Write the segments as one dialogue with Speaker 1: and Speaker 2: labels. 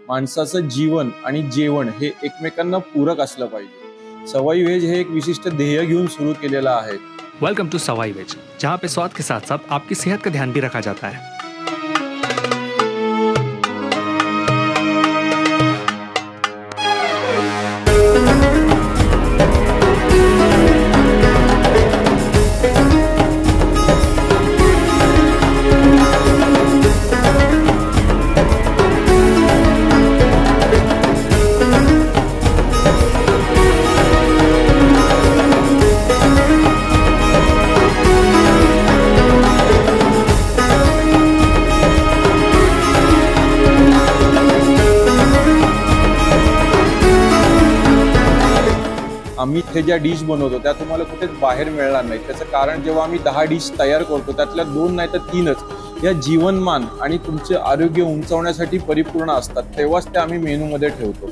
Speaker 1: माणसाचं जीवन आणि जेवण हे एकमेकांना पूरक असलं पाहिजे। सवाई वेज हे एक विशिष्ट ध्येय घेऊन सुरू केलेलं आहे।
Speaker 2: वेलकम टू सवाई वेज, जहाँ पे स्वाद के साथ साथ आपकी सेहत का ध्यान भी रखा जाता है।
Speaker 1: आम्ही इथे ज्या डिश बनवतो त्या तुम्हाला कुठेच बाहेर मिळणार नाही। त्याचं कारण जेव्हा आम्ही 10 डिश तयार करतो त्यातल्या 2 नाही तर 3च या जीवनमान आणि तुमचे आरोग्य उंचावण्यासाठी परिपूर्ण असतात, तेव्हाच ते आम्ही मेनूमध्ये ठेवतो।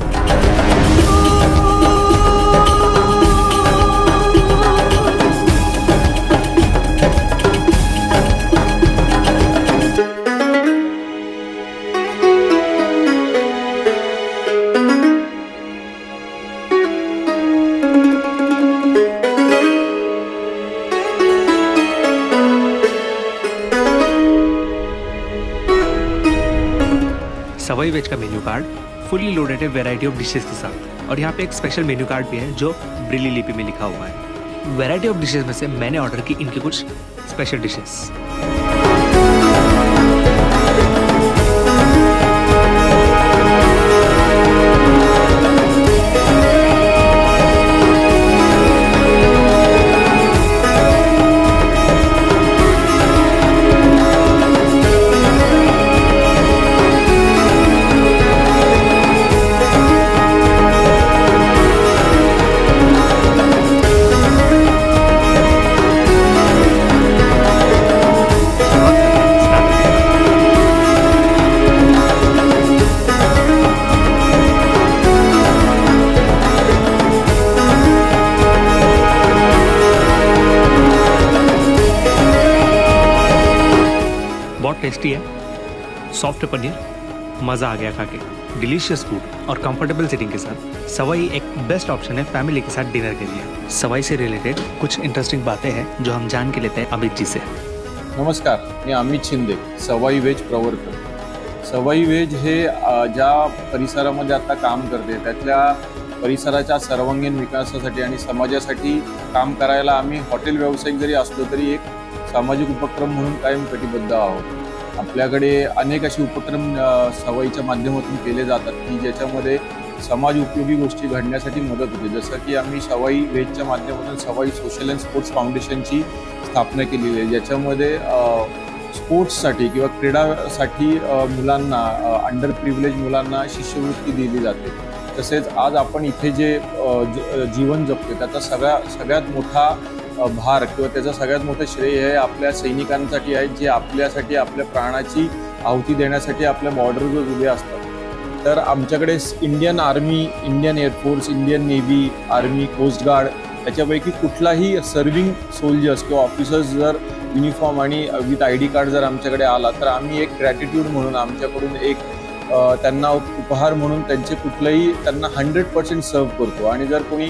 Speaker 2: सवाई वेज का मेन्यू कार्ड फुली लोडेड है वैरायटी ऑफ डिशेस के साथ, और यहाँ पे एक स्पेशल मेन्यू कार्ड भी है जो ब्रिली लिपि में लिखा हुआ है। वैरायटी ऑफ डिशेस में से मैंने ऑर्डर की इनकी कुछ स्पेशल डिशेस। बहुत टेस्टी है, सॉफ्ट पनीर, मज़ा आ गया खा के। डिलीशियस फूड और कंफर्टेबल सीटिंग के साथ सवाई एक बेस्ट ऑप्शन है फैमिली के साथ डिनर के लिए। सवाई से रिलेटेड कुछ इंटरेस्टिंग बातें हैं जो हम जान के लेते हैं अमित जी से।
Speaker 1: नमस्कार, मी अमित शिंदे, सवाई वेज प्रवर्तक। सवाई वेज हे ज्या परिसरामध्ये आता काम करते त्यातल्या परिसराच्या सर्वांगीण विकासासाठी आणि समाजासाठी काम करायला आम्ही हॉटेल व्यावसायिक जरी असलो तरी एक सामाजिक उपक्रम म्हणून कायम कटिबद्ध आहोत। आपल्याकडे अनेक असे उपक्रम सवाईच्या माध्यमातून केले जातात की ज्याच्यामध्ये समाज उपयोगी गोष्टी घडण्यासाठी मदत होते। जसं की आम्ही सवाई वेजच्या माध्यमातून सवाई सोशल अँड स्पोर्ट्स फाउंडेशनची स्थापना केलेली आहे, ज्याच्यामध्ये स्पोर्ट्ससाठी किंवा क्रीडासाठी मुलांना अंडर प्रिव्हिलेज मुलांना शिष्यवृत्ती दिली जाते। तसेच आज आपण इथे जे जीवन जगतो त्याचा सगळ्यात मोठा भार किंवा त्याचं सगळ्यात मोठं श्रेय हे आपल्या सैनिकांसाठी आहे, जे आपल्यासाठी आपल्या प्राणाची आहुती देण्यासाठी आपल्या बॉर्डरवर उभे असतात। तर आमच्याकडे Indian army, Indian air force, Indian navy, army, coast guard याच्यापैकी कुठलाही सर्विंग सोल्जर्स किंवा ऑफिसर्स जर युनिफॉर्म आणि विथ ID कार्ड जर आमच्याकडे आला तर आम्ही एक ग्रॅटिट्यूड म्हणून आमच्याकडून एक त्यांना उपहार म्हणून त्यांना 100% सर्व करतो। आणि जर कोणी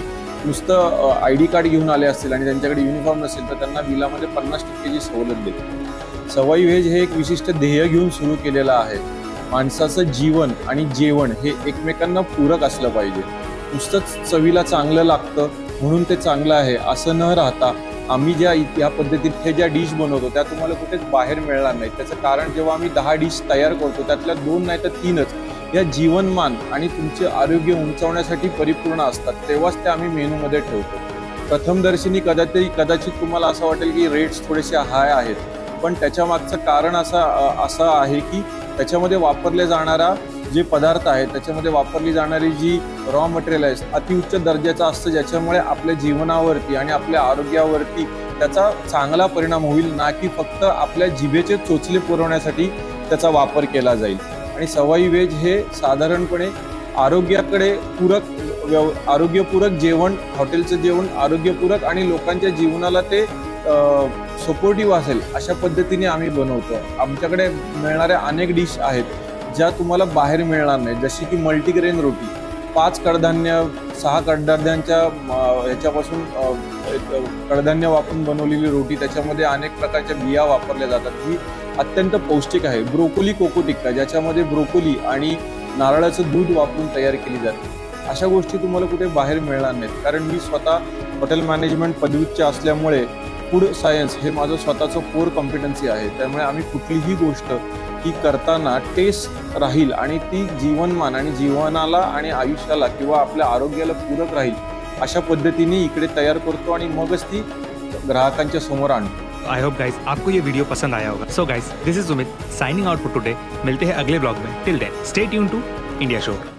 Speaker 1: नुसतं ID कार्ड घेऊन आले असतील आणि त्यांच्याकडे युनिफॉर्म नसेल तर त्यांना बिलामध्ये 50% सवलत देतो। सवाई वेज हे एक विशिष्ट ध्येय घेऊन सुरू केलेलं आहे। माणसाचं जीवन आणि जेवण हे एकमेकांना पूरक असलं पाहिजे। नुसतंच चवीला चांगलं लागतं म्हणून ते चांगलं आहे असं न राहता आम्ही या पद्धतीत ज्या डिश बनवतो त्या तुम्हाला कुठेच बाहेर मिळणार नाही। त्याचं कारण जेव्हा आम्ही 10 डिश तयार करतो त्यातल्या 2 नाही तर 3च या जीवनमान आणि तुमचे आरोग्य उंचावण्यासाठी परिपूर्ण असतात, तेव्हाच ते आम्ही मेनूमध्ये ठेवतो। प्रथमदर्शनी कदाचित तुम्हाला असं वाटेल की रेट्स थोडेसे हाय आहेत, पण त्याच्या मागचं कारण असं आहे की त्याच्यामध्ये वापरले जाणारा जे पदार्थ आहेत त्याच्यामध्ये वापरली जाणारी जी रॉ मटेरियल आहे अतिउच्च दर्जाचं असतं, ज्याच्यामुळे आपल्या जीवनावरती आणि आपल्या आरोग्यावरती त्याचा चांगला परिणाम होईल, ना की फक्त आपल्या जिभेचे चोचले पुरवण्यासाठी त्याचा वापर केला जाईल। आणि सवाई वेज हे साधारणपणे आरोग्याकडे आरोग्यपूरक जेवण, हॉटेलचं जेवण आरोग्यपूरक आणि लोकांच्या जीवनाला ते सपोर्टिव्ह असेल अशा पद्धतीने आम्ही बनवतो। आमच्याकडे मिळणाऱ्या अनेक डिश आहेत ज्या तुम्हाला बाहेर मिळणार नाही, जशी की मल्टीग्रेन रोटी, 5 कडधान्य 6 कडधान्यांच्या ह्याच्यापासून कडधान्य वापरून बनवलेली रोटी, त्याच्यामध्ये अनेक प्रकारच्या बिया वापरल्या जातात, ही अत्यंत पौष्टिक आहे. ब्रोकोली कोको टिक्का, ज्याच्यामध्ये ब्रोकोली आणि नारळाचं दूध वापरून तयार केली जाते. अशा गोष्टी तुम्हाला कुठे बाहेर मिळणार नाहीत. कारण मी स्वतः हॉटेल मॅनेजमेंट पदवीच्च असल्यामुळे फूड सायन्स हे माझं स्वतःचं कोर कॉम्पिटन्सी आहे. त्यामुळे आम्ही कुठलीही गोष्ट ही करताना टेस्ट राहील आणि ती जीवनमान आणि जीवनाला आणि आयुष्याला किंवा आपल्या आरोग्याला पूरक राहील अशा पद्धतीने इकडे तयार करतो आणि मगच ती ग्राहकांच्या समोर आणतो.
Speaker 2: आई होप गाइस आपको ये वीडियो पसंद आया होगा. So guys, this is Sumit signing out for today. मिलते हैं अगले ब्लॉग में. Till then stay tune to India sure.